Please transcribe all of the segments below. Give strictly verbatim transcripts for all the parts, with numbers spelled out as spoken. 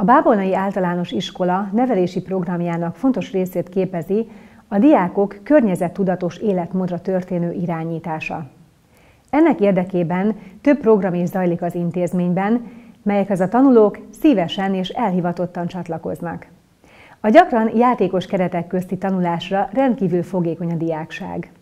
A Bábolnai Általános Iskola nevelési programjának fontos részét képezi a diákok környezettudatos életmódra történő irányítása. Ennek érdekében több program is zajlik az intézményben, melyekhez a tanulók szívesen és elhivatottan csatlakoznak. A gyakran játékos keretek közti tanulásra rendkívül fogékony a diákság.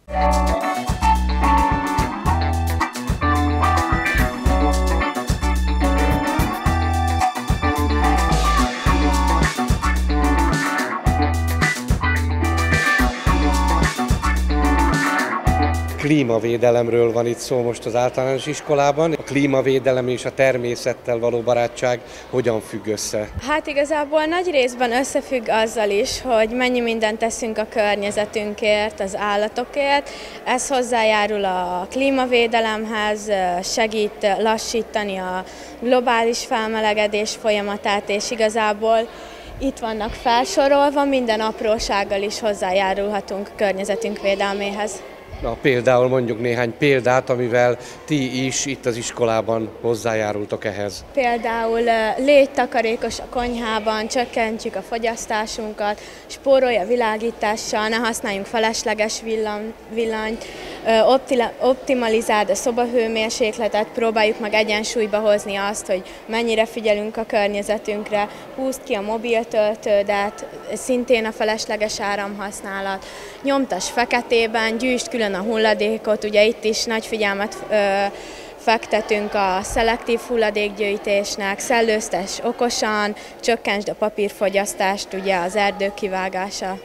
Klímavédelemről van itt szó most az általános iskolában. A klímavédelem és a természettel való barátság hogyan függ össze? Hát igazából nagy részben összefügg azzal is, hogy mennyi mindent teszünk a környezetünkért, az állatokért. Ez hozzájárul a klímavédelemhez, segít lassítani a globális felmelegedés folyamatát, és igazából itt vannak felsorolva, minden aprósággal is hozzájárulhatunk a környezetünk védelméhez. Na, például mondjuk néhány példát, amivel ti is itt az iskolában hozzájárultok ehhez. Például légy takarékos a konyhában, csökkentjük a fogyasztásunkat, spórolj a világítással, ne használjunk felesleges villan, villanyt, optimalizáld a szobahőmérsékletet, próbáljuk meg egyensúlyba hozni azt, hogy mennyire figyelünk a környezetünkre, húzd ki a mobiltöltődet, szintén a felesleges áramhasználat, nyomtass feketében, gyűjtsd külön a hulladékot, ugye itt is nagy figyelmet ö, fektetünk a szelektív hulladékgyűjtésnek, szellőztess okosan, csökkentsd a papírfogyasztást ugye az erdők kivágása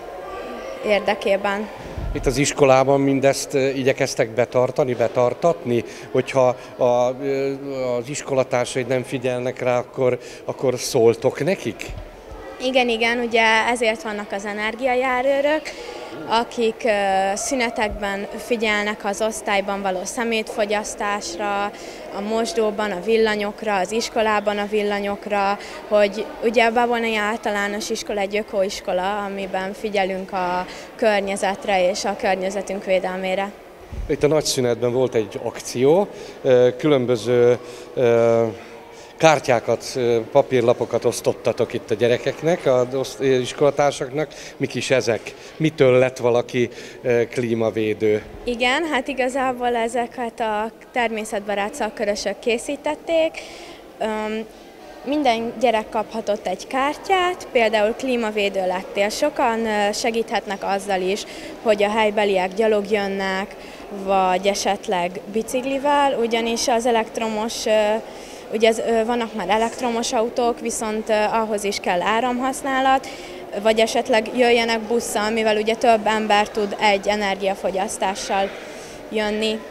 érdekében. Itt az iskolában mindezt igyekeztek betartani, betartatni, hogyha a, az iskolatársaid nem figyelnek rá, akkor, akkor szóltok nekik? Igen, igen, ugye ezért vannak az energiajárőrök, akik szünetekben figyelnek az osztályban való szemétfogyasztásra, a mosdóban a villanyokra, az iskolában a villanyokra, hogy ugye a Bábolnai Általános Iskola egy ökoiskola, amiben figyelünk a környezetre és a környezetünk védelmére. Itt a nagy szünetben volt egy akció, különböző kártyákat, papírlapokat osztottatok itt a gyerekeknek, az iskolatársaknak. Mik is ezek? Mitől lett valaki klímavédő? Igen, hát igazából ezeket a természetbarát szakkörösök készítették. Minden gyerek kaphatott egy kártyát, például klímavédő lettél. Sokan segíthetnek azzal is, hogy a helybeliek gyalog jönnek, vagy esetleg biciklivel, ugyanis az elektromos Ugye vannak már elektromos autók, viszont ahhoz is kell áramhasználat, vagy esetleg jöjjenek busszal, mivel ugye több ember tud egy energiafogyasztással jönni.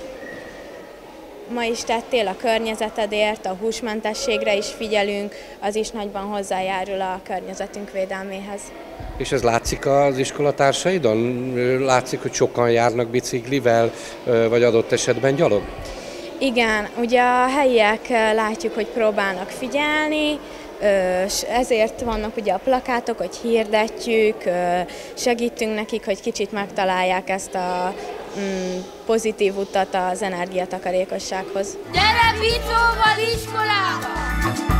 Ma is tettél a környezetedért, a húsmentességre is figyelünk, az is nagyban hozzájárul a környezetünk védelméhez. És ez látszik az iskolatársaidon? Látszik, hogy sokan járnak biciklivel, vagy adott esetben gyalog? Igen, ugye a helyiek látjuk, hogy próbálnak figyelni, ezért vannak ugye a plakátok, hogy hirdetjük, segítünk nekik, hogy kicsit megtalálják ezt a pozitív utat az energiatakarékossághoz. Gyere Bicóval iskolába!